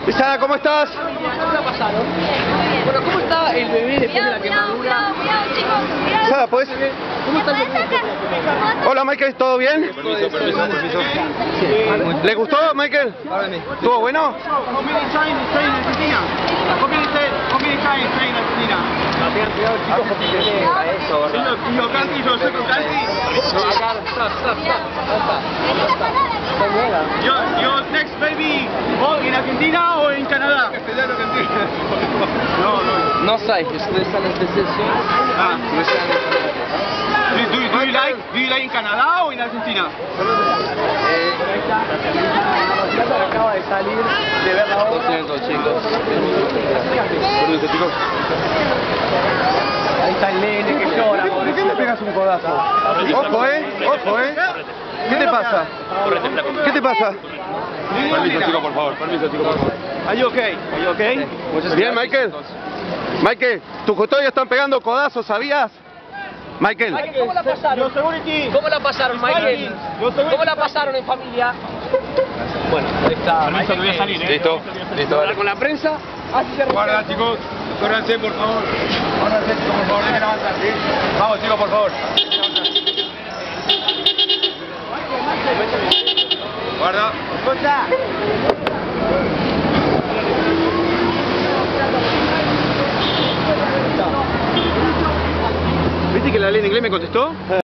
Sara, ¿cómo estás? ¿Cómo la pasaron? Bueno, ¿cómo está el bebé después de la quemadura? Cuidado, chicos, cuidado. Sara, ¿puedes? ¿Cómo está el bebé? Hola, Michael, ¿todo bien? Permiso. ¿Le gustó, Michael? ¿Estuvo bueno? How many times stay in Argentina? How many times stay in Argentina? Tengan cuidado, chicos, porque tiene a eso, ¿verdad? In your country, your second country? Acá, stop. Your next baby, o in Argentina o en Canadá? No. No sé, ustedes están en decisión. Ah. Do you like in Canadá o en Argentina? Acaba de salir de ver la obra. Lo siento, chicos. Permiso, chicos. Ahí está el nene que llora. ¿Por qué me pegas un codazo? Ojo, ojo, ¿Qué te pasa? ¿Qué te pasa? Permiso, chico, por favor. Are you okay? Bien, Michael. Michael, tus custodios están pegando codazos, ¿sabías? Michael. ¿Cómo la pasaron? Your security. ¿Cómo la pasaron, Michael? ¿Cómo la pasaron en familia? Bueno, ahí está. Permiso, que voy a salir, Listo. Hablar con la prensa. Así se Guarda, chicos. Córranse, por favor. Córranse, chicos, por favor. Dejen avanzar, ¿sí? Vamos, chicos, por favor. Guarda. ¿Viste que la ley en inglés me contestó?